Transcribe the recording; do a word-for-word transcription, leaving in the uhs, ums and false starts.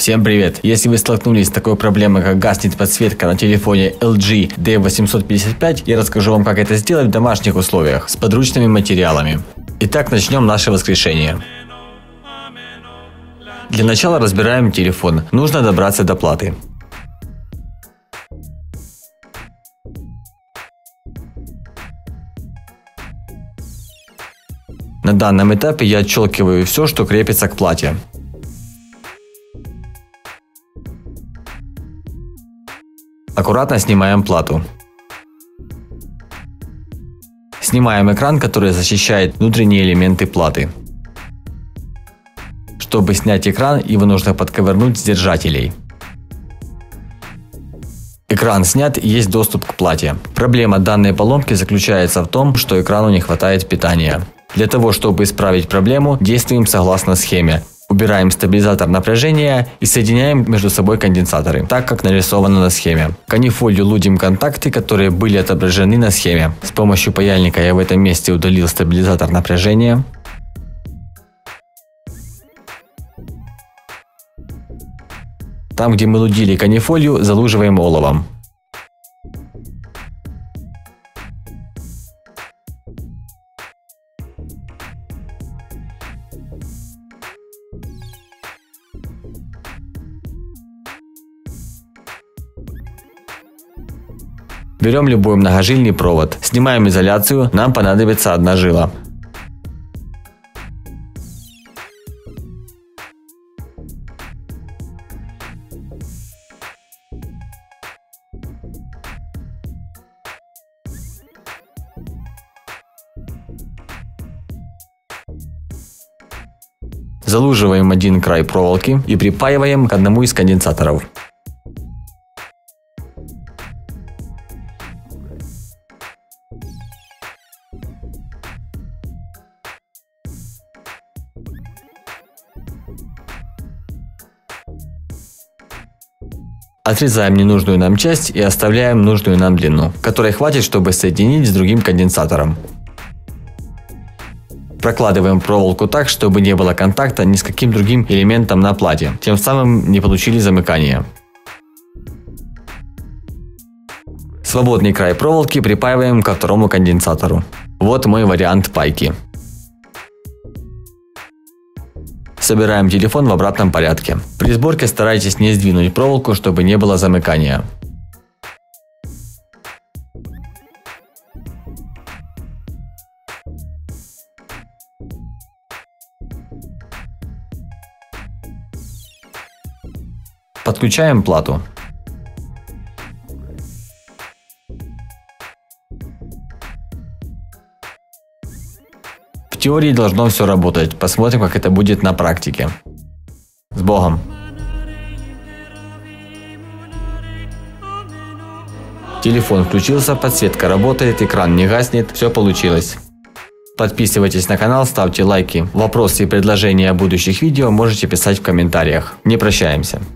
Всем привет! Если вы столкнулись с такой проблемой, как гаснет подсветка на телефоне эл джи ди восемьсот пятьдесят пять, я расскажу вам, как это сделать в домашних условиях с подручными материалами. Итак, начнем наше воскрешение. Для начала разбираем телефон. Нужно добраться до платы. На данном этапе я отщелкиваю все, что крепится к плате. Аккуратно снимаем плату. Снимаем экран, который защищает внутренние элементы платы. Чтобы снять экран, его нужно подковырнуть с держателей. Экран снят, и есть доступ к плате. Проблема данной поломки заключается в том, что экрану не хватает питания. Для того, чтобы исправить проблему, действуем согласно схеме. Убираем стабилизатор напряжения и соединяем между собой конденсаторы, так как нарисовано на схеме. Канифолью лудим контакты, которые были отображены на схеме. С помощью паяльника я в этом месте удалил стабилизатор напряжения. Там, где мы лудили канифолью, залуживаем оловом. Берем любой многожильный провод, снимаем изоляцию, нам понадобится одна жила. Залуживаем один край проволоки и припаиваем к одному из конденсаторов. Отрезаем ненужную нам часть и оставляем нужную нам длину, которой хватит, чтобы соединить с другим конденсатором. Прокладываем проволоку так, чтобы не было контакта ни с каким другим элементом на плате, тем самым не получили замыкание. Свободный край проволоки припаиваем ко второму конденсатору. Вот мой вариант пайки. Собираем телефон в обратном порядке. При сборке старайтесь не сдвинуть проволоку, чтобы не было замыкания. Подключаем плату. В теории должно все работать. Посмотрим, как это будет на практике. С Богом! Телефон включился, подсветка работает, экран не гаснет, все получилось. Подписывайтесь на канал, ставьте лайки. Вопросы и предложения о будущих видео можете писать в комментариях. Не прощаемся.